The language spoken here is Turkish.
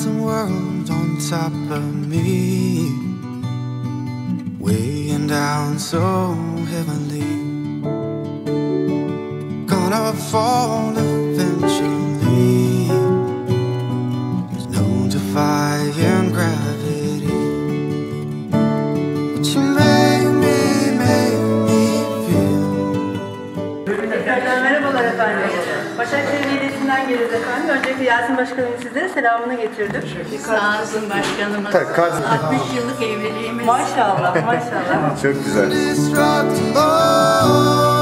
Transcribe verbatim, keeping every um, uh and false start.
thousand worlds on top of me, weighing down so heavenly. Gonna fall eventually. There's no defying gravity. But you make me, make me feel. Tekrardan merhabalar efendim. Başakşehir Belediyesi'nden geliriz efendim. Öncelikle Yasin Başkanım size selamını getirdim. Sağ olsun başkanımız. altmış yıllık evliliğimiz. Maşallah, maşallah. Çok güzel. Destructible.